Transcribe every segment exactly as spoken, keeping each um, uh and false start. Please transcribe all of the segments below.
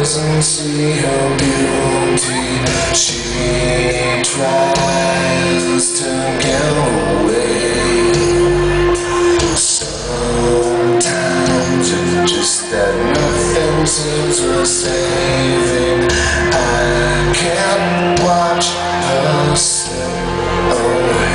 doesn't see her beauty. She tries to get away. Sometimes it's just that nothing seems worth saving. I can't watch her slip away.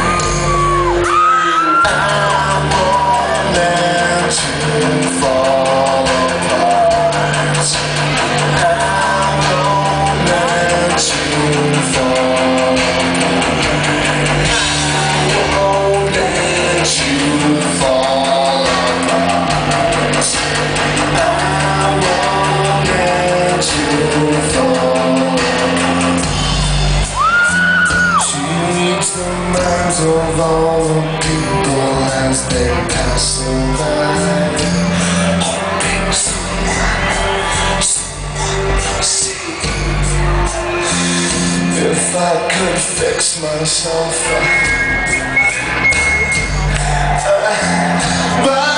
I won't let you fall apart. I won't let you fall apart. I won't let you fall apart. I won't let you fall apart. She reads the minds of all the people as they pass them by, hoping someone, someone will see. If I could fix myself, I, I, but